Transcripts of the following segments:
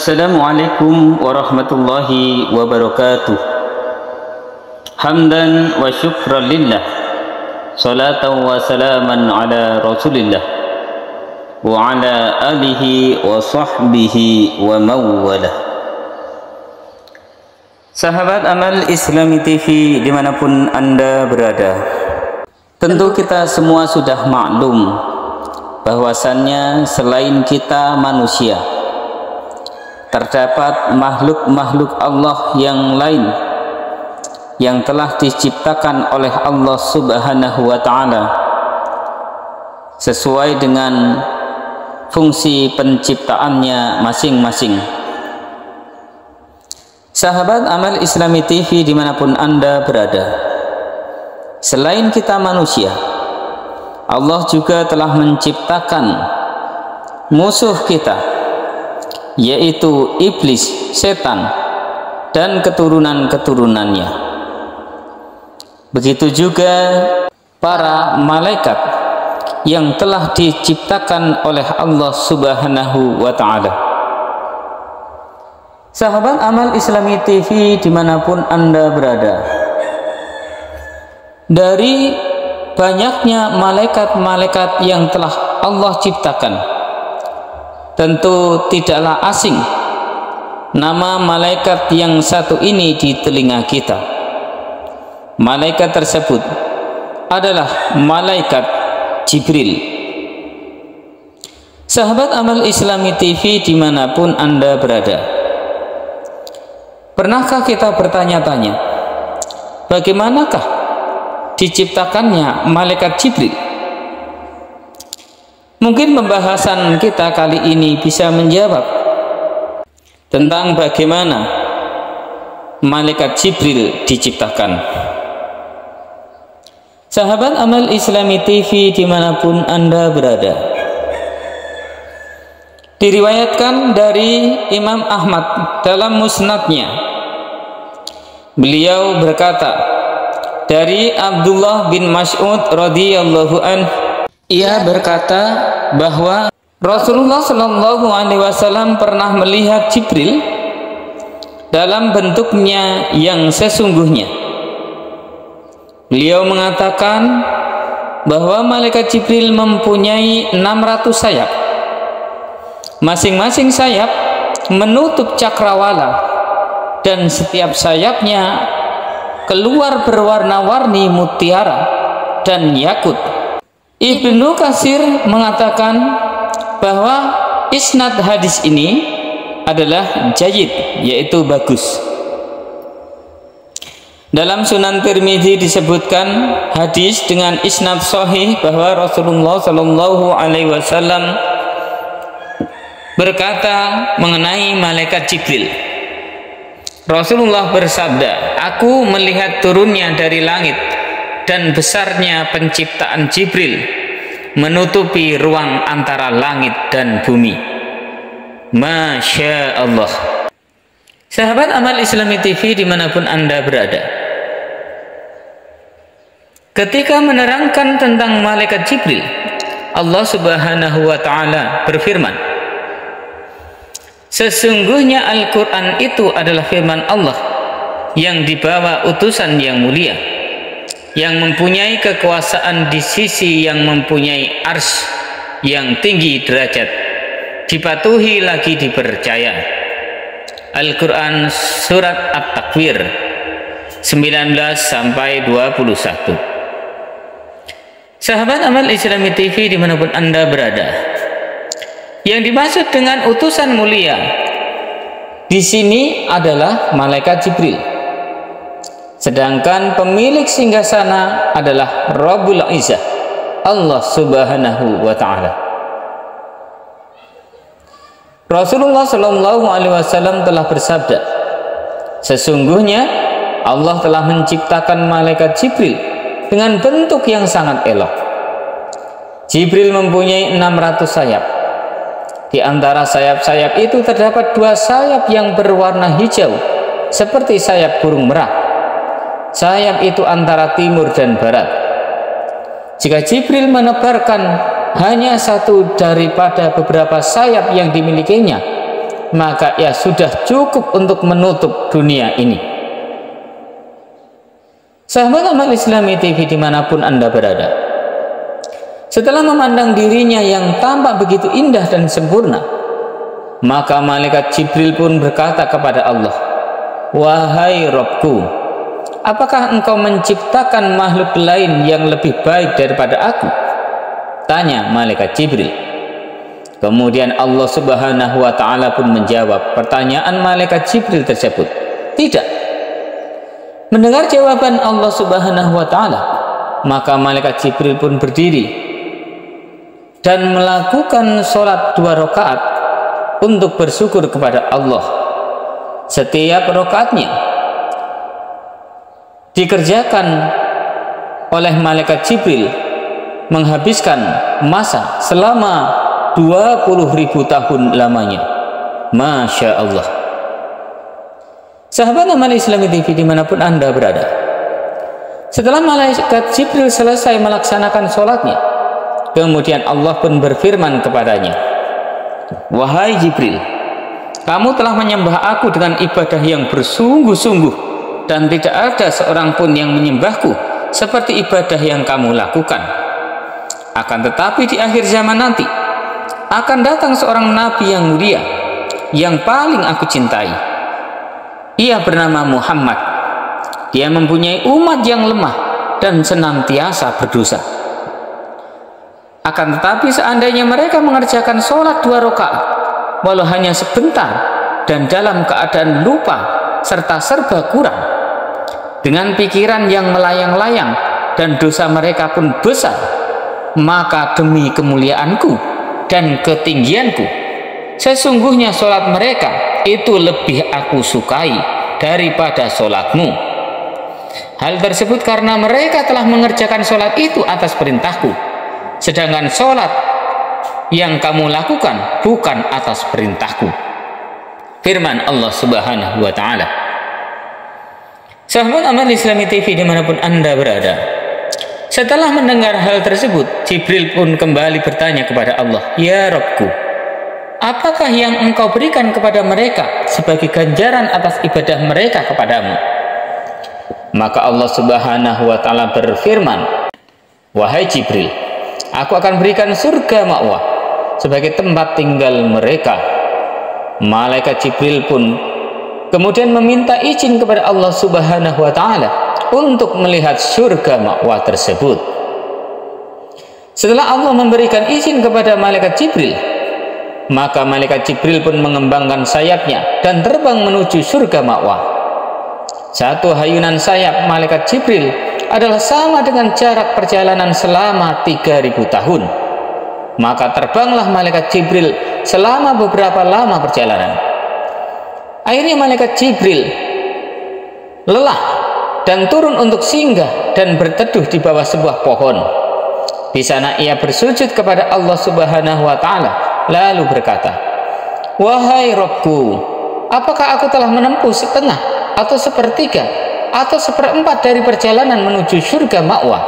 Assalamualaikum warahmatullahi wabarakatuh. Hamdan wa syukran lillah, salatan wa salaman ala rasulillah, wa ala alihi wa sahbihi wa mawalah. Sahabat Amal Islami TV dimanapun Anda berada, tentu kita semua sudah maklum bahwasannya selain kita manusia, terdapat makhluk-makhluk Allah yang lain yang telah diciptakan oleh Allah Subhanahu wa Ta'ala sesuai dengan fungsi penciptaannya masing-masing. Sahabat Amal Islami TV dimanapun Anda berada, selain kita manusia, Allah juga telah menciptakan musuh kita, yaitu iblis, setan, dan keturunan-keturunannya. Begitu juga para malaikat yang telah diciptakan oleh Allah Subhanahu wa Ta'ala. Sahabat Amal Islami TV dimanapun Anda berada, dari banyaknya malaikat-malaikat yang telah Allah ciptakan, tentu tidaklah asing nama malaikat yang satu ini di telinga kita. Malaikat tersebut adalah malaikat Jibril. Sahabat Amal Islami TV dimanapun Anda berada, pernahkah kita bertanya-tanya bagaimanakah diciptakannya malaikat Jibril? Mungkin pembahasan kita kali ini bisa menjawab tentang bagaimana malaikat Jibril diciptakan. Sahabat Amal Islami TV dimanapun Anda berada, diriwayatkan dari Imam Ahmad dalam musnadnya, beliau berkata dari Abdullah bin Mas'ud radhiyallahu anhu, ia berkata bahwa Rasulullah Shallallahu Alaihi Wasallam pernah melihat Jibril dalam bentuknya yang sesungguhnya. Beliau mengatakan bahwa malaikat Jibril mempunyai 600 sayap. Masing-masing sayap menutup cakrawala, dan setiap sayapnya keluar berwarna-warni mutiara dan yakut. Ibnu Katsir mengatakan bahwa isnad hadis ini adalah jayyid, yaitu bagus. Dalam Sunan Tirmidzi disebutkan hadis dengan isnad sahih bahwa Rasulullah Shallallahu Alaihi Wasallam berkata mengenai malaikat Jibril. Rasulullah bersabda, "Aku melihat turunnya dari langit dan besarnya penciptaan Jibril menutupi ruang antara langit dan bumi." Masya Allah. Sahabat Amal Islami TV dimanapun Anda berada, ketika menerangkan tentang malaikat Jibril, Allah Subhanahu wa Ta'ala berfirman, sesungguhnya Al-Quran itu adalah firman Allah yang dibawa utusan yang mulia, yang mempunyai kekuasaan di sisi yang mempunyai arsy yang tinggi derajat, dipatuhi lagi dipercaya. Al-Quran Surat At-Takwir 19-21. Sahabat Amal Islami TV dimanapun Anda berada, yang dimaksud dengan utusan mulia di sini adalah malaikat Jibril. Sedangkan pemilik singgasana adalah Rabbul Izzah, Allah Subhanahu wa Ta'ala. Rasulullah Shallallahu Alaihi Wasallam telah bersabda, sesungguhnya Allah telah menciptakan malaikat Jibril dengan bentuk yang sangat elok. Jibril mempunyai 600 sayap. Di antara sayap-sayap itu terdapat 2 sayap yang berwarna hijau seperti sayap burung merak. Sayap itu antara timur dan barat. Jika Jibril menebarkan hanya satu daripada beberapa sayap yang dimilikinya, maka ia sudah cukup untuk menutup dunia ini. Sahabat amal Islami TV dimanapun Anda berada, setelah memandang dirinya yang tampak begitu indah dan sempurna, maka malaikat Jibril pun berkata kepada Allah, "Wahai Rabbku, apakah engkau menciptakan makhluk lain yang lebih baik daripada aku?" tanya malaikat Jibril. Kemudian Allah Subhanahu wa ta'ala pun menjawab pertanyaan malaikat Jibril tersebut, "Tidak." Mendengar jawaban Allah Subhanahu wa ta'ala, maka malaikat Jibril pun berdiri dan melakukan sholat 2 rakaat untuk bersyukur kepada Allah. Setiap rakaatnya dikerjakan oleh malaikat Jibril menghabiskan masa selama 20.000 tahun lamanya. Masya Allah. Sahabat amal Islami TV dimanapun Anda berada, setelah malaikat Jibril selesai melaksanakan sholatnya, kemudian Allah pun berfirman kepadanya, "Wahai Jibril, kamu telah menyembah aku dengan ibadah yang bersungguh-sungguh, dan tidak ada seorang pun yang menyembahku seperti ibadah yang kamu lakukan. Akan tetapi di akhir zaman nanti akan datang seorang nabi yang mulia, yang paling aku cintai. Ia bernama Muhammad. Dia mempunyai umat yang lemah dan senantiasa berdosa. Akan tetapi seandainya mereka mengerjakan sholat 2 rakaat, walau hanya sebentar dan dalam keadaan lupa serta serba kurang, dengan pikiran yang melayang-layang dan dosa mereka pun besar, maka demi kemuliaanku dan ketinggianku, sesungguhnya sholat mereka itu lebih aku sukai daripada sholatmu. Hal tersebut karena mereka telah mengerjakan sholat itu atas perintahku, sedangkan sholat yang kamu lakukan bukan atas perintahku." Firman Allah Subhanahu wa ta'ala. Sahabat amal Islami TV dimanapun Anda berada, setelah mendengar hal tersebut, Jibril pun kembali bertanya kepada Allah, "Ya Rabbku, apakah yang engkau berikan kepada mereka sebagai ganjaran atas ibadah mereka kepadamu?" Maka Allah Subhanahu wa ta'ala berfirman, "Wahai Jibril, aku akan berikan surga ma'wah sebagai tempat tinggal mereka." Malaikat Jibril pun kemudian meminta izin kepada Allah Subhanahu wa ta'ala untuk melihat surga ma'wah tersebut. Setelah Allah memberikan izin kepada malaikat Jibril, maka malaikat Jibril pun mengembangkan sayapnya dan terbang menuju surga ma'wah. Satu hayunan sayap malaikat Jibril adalah sama dengan jarak perjalanan selama 3.000 tahun. Maka terbanglah malaikat Jibril selama beberapa lama perjalanan. Akhirnya malaikat Jibril lelah dan turun untuk singgah dan berteduh di bawah sebuah pohon. Di sana ia bersujud kepada Allah Subhanahu wa ta'ala, lalu berkata, "Wahai Rabbku, apakah aku telah menempuh setengah atau sepertiga atau seperempat dari perjalanan menuju surga ma'wah?"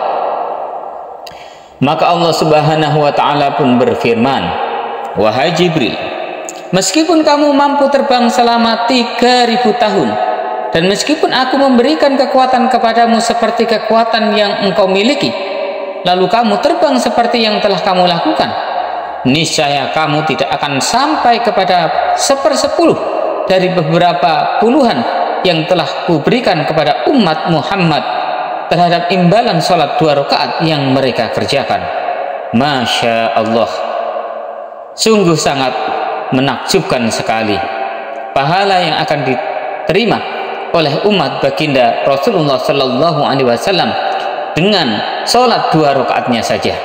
Maka Allah Subhanahu wa ta'ala pun berfirman, "Wahai Jibril, meskipun kamu mampu terbang selama 3.000 tahun, dan meskipun aku memberikan kekuatan kepadamu seperti kekuatan yang engkau miliki, lalu kamu terbang seperti yang telah kamu lakukan, niscaya kamu tidak akan sampai kepada 1/10 dari beberapa puluhan yang telah kuberikan kepada umat Muhammad terhadap imbalan sholat 2 rakaat yang mereka kerjakan." Masya Allah, sungguh sangat menakjubkan sekali pahala yang akan diterima oleh umat baginda Rasulullah Sallallahu Alaihi Wasallam dengan sholat 2 rakaatnya saja.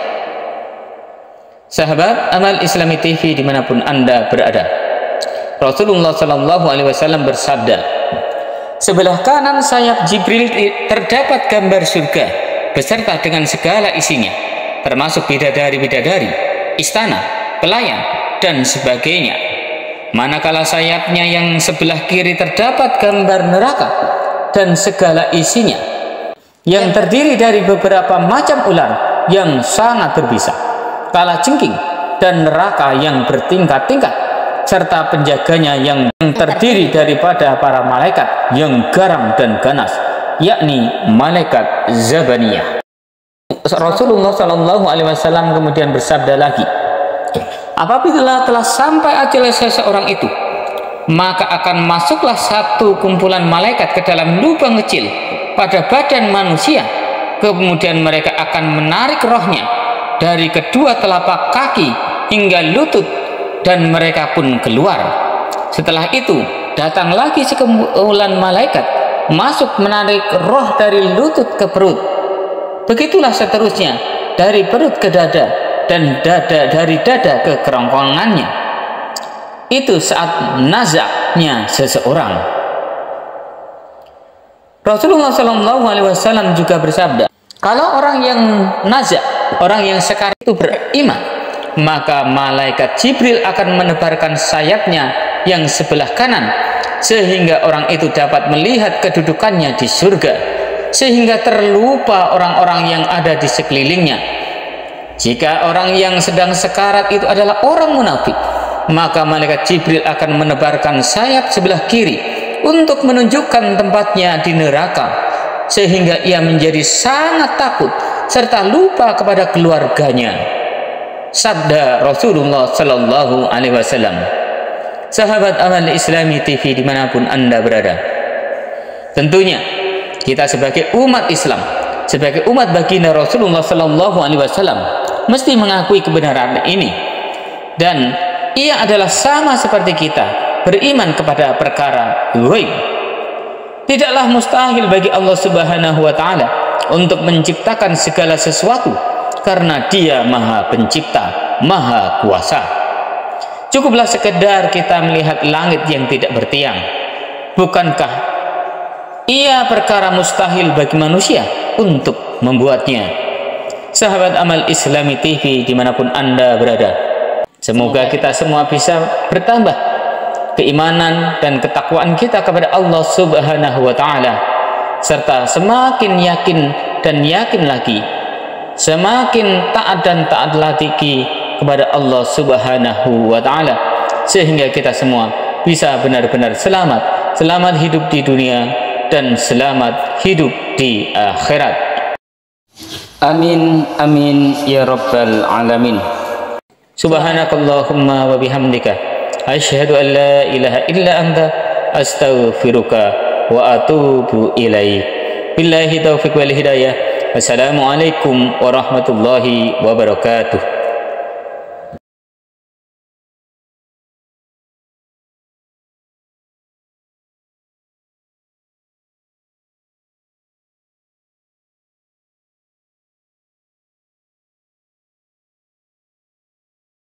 Sahabat amal Islami TV dimanapun Anda berada, Rasulullah Sallallahu Alaihi Wasallam bersabda, "Sebelah kanan sayap Jibril terdapat gambar surga beserta dengan segala isinya, termasuk bidadari-bidadari, istana, pelayan, dan sebagainya. Manakala sayapnya yang sebelah kiri terdapat gambar neraka dan segala isinya, yang terdiri dari beberapa macam ular yang sangat berbisa, kalajengking, dan neraka yang bertingkat-tingkat, serta penjaganya yang terdiri daripada para malaikat yang garang dan ganas, yakni malaikat Zabaniyah. Rasulullah Shallallahu Alaihi Wasallam kemudian bersabda lagi, apabila telah sampai ajal seseorang itu, maka akan masuklah satu kumpulan malaikat ke dalam lubang kecil pada badan manusia, kemudian mereka akan menarik rohnya dari kedua telapak kaki hingga lutut, dan mereka pun keluar. Setelah itu datang lagi sekumpulan malaikat masuk menarik roh dari lutut ke perut, begitulah seterusnya dari perut ke dada, dan dari dada ke kerongkongannya. Itu saat nazaknya seseorang. Rasulullah Shallallahu Alaihi Wasallam juga bersabda, kalau orang yang nazak, orang yang sekarat itu beriman, maka malaikat Jibril akan menebarkan sayapnya yang sebelah kanan, sehingga orang itu dapat melihat kedudukannya di surga, sehingga terlupa orang-orang yang ada di sekelilingnya. Jika orang yang sedang sekarat itu adalah orang munafik, maka malaikat Jibril akan menebarkan sayap sebelah kiri untuk menunjukkan tempatnya di neraka, sehingga ia menjadi sangat takut serta lupa kepada keluarganya. Sabda Rasulullah Sallallahu Alaihi Wasallam. Sahabat Amal Islami TV dimanapun Anda berada, tentunya kita sebagai umat Islam, sebagai umat baginda Rasulullah Sallallahu Alaihi Wasallam mesti mengakui kebenaran ini, dan ia adalah sama seperti kita beriman kepada perkara ghaib. Tidaklah mustahil bagi Allah Subhanahu wa taala untuk menciptakan segala sesuatu, karena Dia Maha Pencipta, Maha Kuasa. Cukuplah sekedar kita melihat langit yang tidak bertiang. Bukankah ia perkara mustahil bagi manusia untuk membuatnya? Sahabat Amal Islami TV dimanapun Anda berada, semoga kita semua bisa bertambah keimanan dan ketakwaan kita kepada Allah Subhanahu wa taala, serta semakin yakin dan yakin lagi, semakin taat dan taat lagi kepada Allah Subhanahu wa taala, sehingga kita semua bisa benar-benar selamat hidup di dunia dan selamat hidup di akhirat. Amin amin ya rabbal alamin. Subhanakallahumma wa bihamdika asyhadu an la ilaha illa anta astaghfiruka wa atubu ilaik. Billahi taufiq wal hidayah. Wassalamualaikum warahmatullahi wabarakatuh.